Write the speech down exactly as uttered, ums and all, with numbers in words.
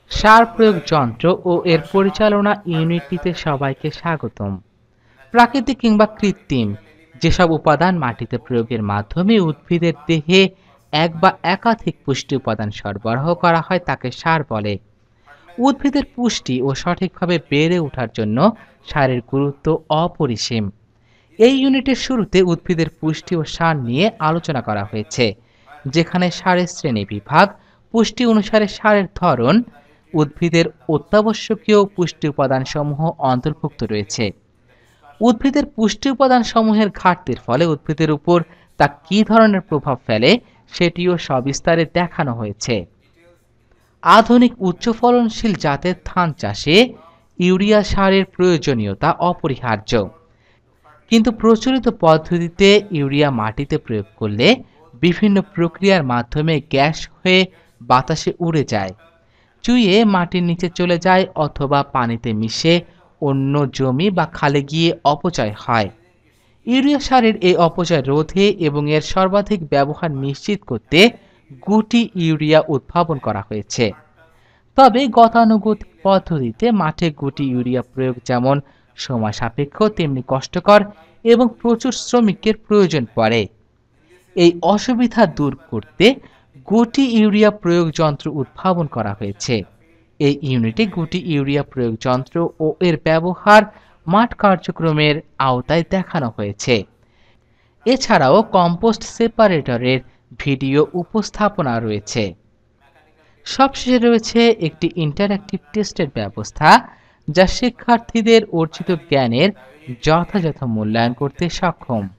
সার প্রয়োগ যন্ত্র ও এর পরিচালনা ইউনিটটিতে সবাইকে স্বাগতম। প্রাকৃতিক কিংবা কৃত্রিম যেসব উপাদান মাটিতে প্রয়োগের মাধ্যমে উদ্ভিদের দেহে এক বা একাধিক পুষ্টি উপাদান সরবরাহ করা হয় তাকে সার বলে। উদ্ভিদের পুষ্টি ও সঠিকভাবে বেড়ে ওঠার জন্য সারের গুরুত্ব অপরিসীম। এই ইউনিটের শুরুতে উদ্ভিদের পুষ্টি ও সার নিয়ে আলোচনা করা হয়েছে, যেখানে সারের শ্রেণী বিভাগ, পুষ্টি অনুসারে সারের ধরন, উদ্ভিদের অত্যাবশ্যকীয় পুষ্টি উপাদানসমূহ অন্তর্ভুক্ত রয়েছে। উদ্ভিদের পুষ্টি উপাদানসমূহের ঘাটতির ফলে উদ্ভিদের উপর তা কী ধরনের প্রভাব ফেলে সেটিও সবিস্তারে দেখানো হয়েছে। আধুনিক উচ্চ ফলনশীল জাতের ধান চাষে ইউরিয়া সারের প্রয়োজনীয়তা অপরিহার্য, কিন্তু প্রচলিত পদ্ধতিতে ইউরিয়া মাটিতে প্রয়োগ করলে বিভিন্ন প্রক্রিয়ার মাধ্যমে গ্যাস হয়ে বাতাসে উড়ে যায়, চুইয়ে মাটির নিচে চলে যায় অথবা পানিতে মিশে অন্য জমি বা খালে গিয়ে অপচয় হয়। ইউরিয়া সারের এই অপচয় রোধে এবং এর সর্বাধিক ব্যবহার নিশ্চিত করতে গুটি ইউরিয়া উদ্ভাবন করা হয়েছে। তবে গতানুগতিক পদ্ধতিতে মাঠে গুটি ইউরিয়া প্রয়োগ যেমন সময় সাপেক্ষ তেমনি কষ্টকর এবং প্রচুর শ্রমিকের প্রয়োজন পড়ে। এই অসুবিধা দূর করতে গুটি ইউরিয়া প্রয়োগ যন্ত্র উদ্ভাবন করা হয়েছে। এই ইউনিটে গুটি ইউরিয়া প্রয়োগ যন্ত্র ও এর ব্যবহার মাঠ কার্যক্রমের আওতায় দেখানো হয়েছে। এছাড়াও কম্পোস্ট সেপারেটরের ভিডিও উপস্থাপনা রয়েছে। সবশেষে রয়েছে একটি ইন্টারঅ্যাক্টিভ টেস্টের ব্যবস্থা, যা শিক্ষার্থীদের অর্জিত জ্ঞানের যথাযথ মূল্যায়ন করতে সক্ষম।